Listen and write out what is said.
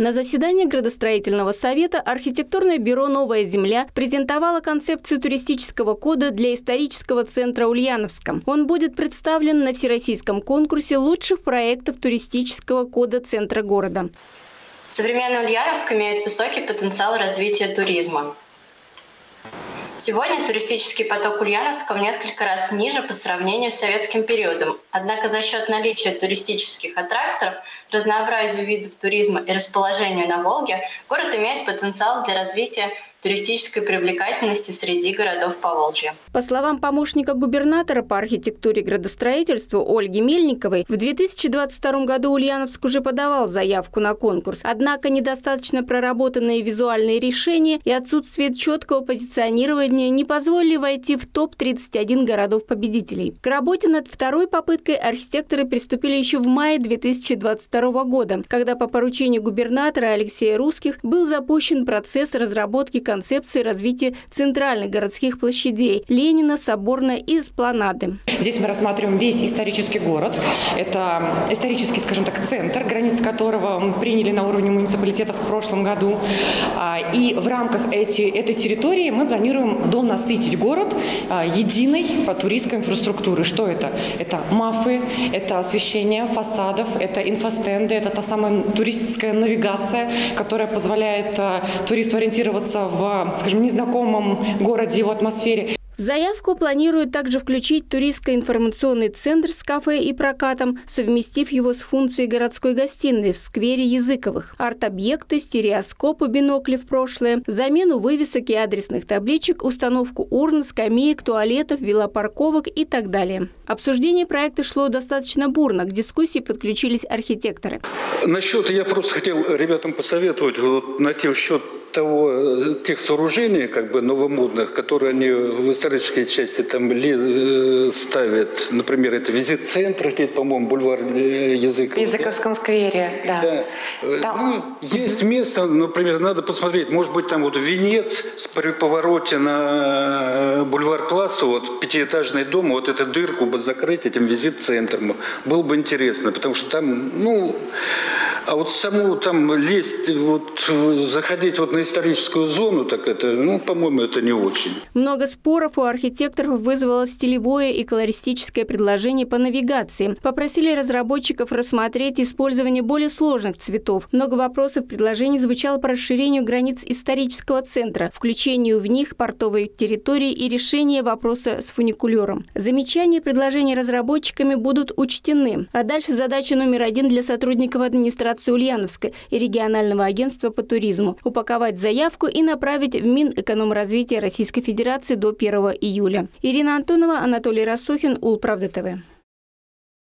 На заседании градостроительного совета архитектурное бюро «Новая земля» презентовало концепцию туристического кода для исторического центра Ульяновска. Он будет представлен на всероссийском конкурсе лучших проектов туристического кода центра города. Современный Ульяновск имеет высокий потенциал развития туризма. Сегодня туристический поток Ульяновска в несколько раз ниже по сравнению с советским периодом. Однако за счет наличия туристических аттракторов, разнообразия видов туризма и расположению на Волге, город имеет потенциал для развития туристической привлекательности среди городов Поволжья. По словам помощника губернатора по архитектуре и градостроительству Ольги Мельниковой, в 2022 году Ульяновск уже подавал заявку на конкурс. Однако недостаточно проработанные визуальные решения и отсутствие четкого позиционирования не позволили войти в топ-31 городов-победителей. К работе над второй попыткой архитекторы приступили еще в мае 2022 года, когда по поручению губернатора Алексея Русских был запущен процесс разработки концепции развития центральных городских площадей – Ленина, Соборная и Эспланады. Здесь мы рассматриваем весь исторический город. Это исторический, скажем так, центр, границы которого мы приняли на уровне муниципалитета в прошлом году. И в рамках этой территории мы планируем донасытить город единой туристской инфраструктурой. Что это? Это мафы, это освещение фасадов, это инфостенды, это та самая туристическая навигация, которая позволяет туристу ориентироваться в, скажем, незнакомом городе, его атмосфере. В заявку планируют также включить туристско-информационный центр с кафе и прокатом, совместив его с функцией городской гостиной в сквере Языковых, арт-объекты, стереоскопы, бинокли в прошлое, замену вывесок и адресных табличек, установку урн, скамеек, туалетов, велопарковок и так далее. Обсуждение проекта шло достаточно бурно, к дискуссии подключились архитекторы. Насчет, я просто хотел ребятам посоветовать вот на счет тех сооружений, как бы новомодных, которые они в исторической части там ставят. Например, это визит-центр, здесь, по-моему, бульвар Языков. В Языковском сквере, да. Там... есть место, например, надо посмотреть, может быть, там вот венец при повороте на бульвар Классу, вот пятиэтажный дом, вот эту дырку бы закрыть этим визит-центром. Было бы интересно, потому что там, а вот саму там лезть, вот заходить вот на историческую зону, так это, по-моему, это не очень. Много споров у архитекторов вызвало стилевое и колористическое предложение по навигации. Попросили разработчиков рассмотреть использование более сложных цветов. Много вопросов предложений звучало по расширению границ исторического центра, включению в них портовой территории и решение вопроса с фуникулером. Замечания и предложения разработчиками будут учтены. А дальше задача номер 1 для сотрудников администрации Ульяновска и регионального агентства по туризму – упаковать заявку и направить в Минэкономразвития Российской Федерации до 1 июля. Ирина Антонова, Анатолий Рассохин, Улправда ТВ.